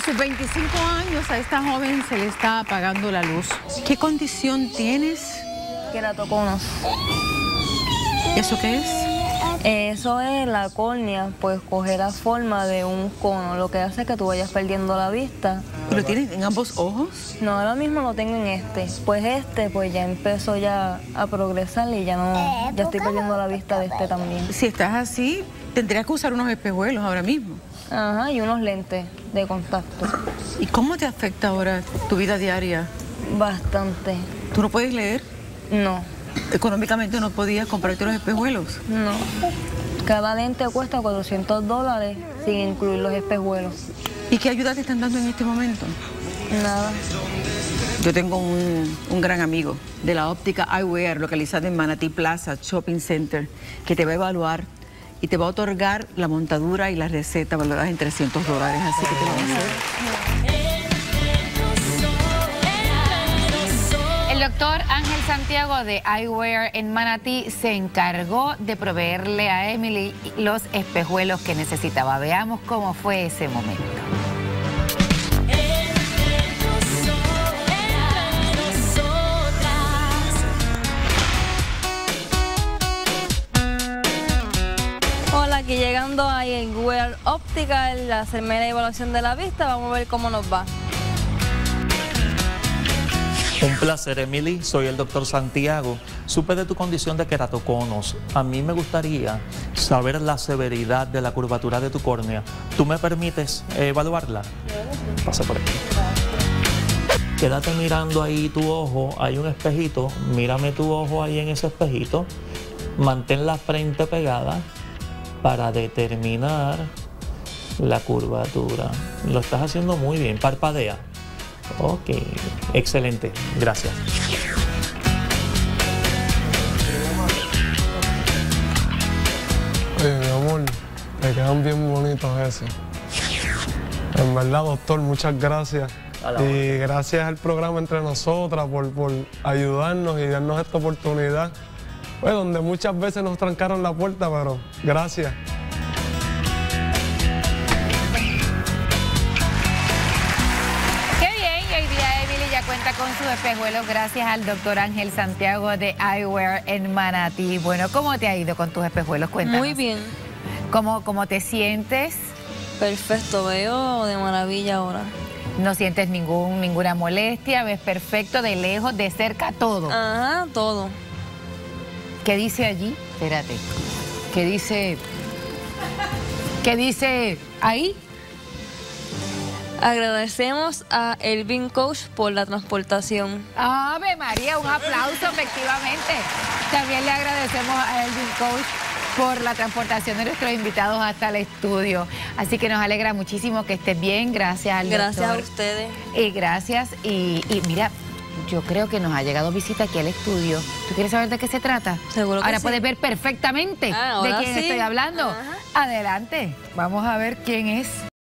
sus 25 años a esta joven se le está apagando la luz. ¿Qué condición tienes? Queratoconos. ¿Eso qué es? Eso es la córnea, pues coge la forma de un cono, lo que hace que tú vayas perdiendo la vista. ¿Lo tienes en ambos ojos? No, ahora mismo lo tengo en pues ya empezó ya a progresar y ya estoy perdiendo la vista de también. Si estás así, tendrías que usar unos espejuelos ahora mismo. Ajá, y unos lentes de contacto. ¿Y cómo te afecta ahora tu vida diaria? Bastante. ¿Tú no puedes leer? No. ¿Económicamente no podías comprarte los espejuelos? No. Cada lente cuesta $400 sin incluir los espejuelos. ¿Y qué ayuda te están dando en este momento? Nada. Yo tengo un gran amigo de la óptica Eyewear, localizada en Manatí Plaza Shopping Center, que te va a evaluar y te va a otorgar la montadura y la receta valoradas en $300, así que te lo va a hacer. El doctor Ángel Santiago de Eyewear en Manatí se encargó de proveerle a Emily los espejuelos que necesitaba. Veamos cómo fue ese momento. Hola, aquí llegando a Eyewear Optical a hacerme la evaluación de la vista. Vamos a ver cómo nos va. Un placer, Emily. Soy el doctor Santiago. Supe de tu condición de queratoconos. A mí me gustaría saber la severidad de la curvatura de tu córnea. ¿Tú me permites evaluarla? Pasa por aquí. Quédate mirando ahí tu ojo. Hay un espejito. Mírame tu ojo ahí en ese espejito. Mantén la frente pegada para determinar la curvatura. Lo estás haciendo muy bien. Parpadea. Ok, excelente, gracias. Oye, mi amor, te quedan bien bonitos esos. En verdad, doctor, muchas gracias. Y gracias al programa Entre Nosotras por ayudarnos y darnos esta oportunidad. Pues donde muchas veces nos trancaron la puerta, pero gracias. Cuenta con sus espejuelos gracias al doctor Ángel Santiago de Eyewear en Manatí. Bueno, ¿cómo te ha ido con tus espejuelos? Cuéntanos. Muy bien. ¿Cómo te sientes? Perfecto, veo de maravilla ahora. ¿No sientes ninguna molestia? ¿Ves perfecto de lejos, de cerca, todo? Ajá, todo. ¿Qué dice allí? Espérate. ¿Qué dice ahí? Agradecemos a Elvin Coach por la transportación. ¡Ave María! Un aplauso, efectivamente. También le agradecemos a Elvin Coach por la transportación de nuestros invitados hasta el estudio. Así que nos alegra muchísimo que estés bien. Gracias al doctor. Gracias a ustedes. Y gracias. Y mira, yo creo que nos ha llegado visita aquí al estudio. ¿Tú quieres saber de qué se trata? Seguro que ahora sí. puedes ver perfectamente de quién estoy hablando. Ajá. Adelante. Vamos a ver quién es.